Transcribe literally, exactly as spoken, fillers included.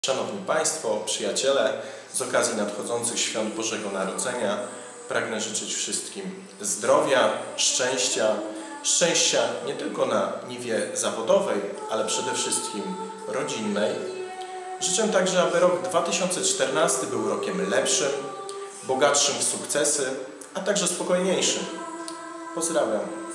Szanowni Państwo, przyjaciele, z okazji nadchodzących świąt Bożego Narodzenia pragnę życzyć wszystkim zdrowia, szczęścia, szczęścia nie tylko na niwie zawodowej, ale przede wszystkim rodzinnej. Życzę także, aby rok dwa tysiące czternasty był rokiem lepszym, bogatszym w sukcesy, a także spokojniejszym. Pozdrawiam.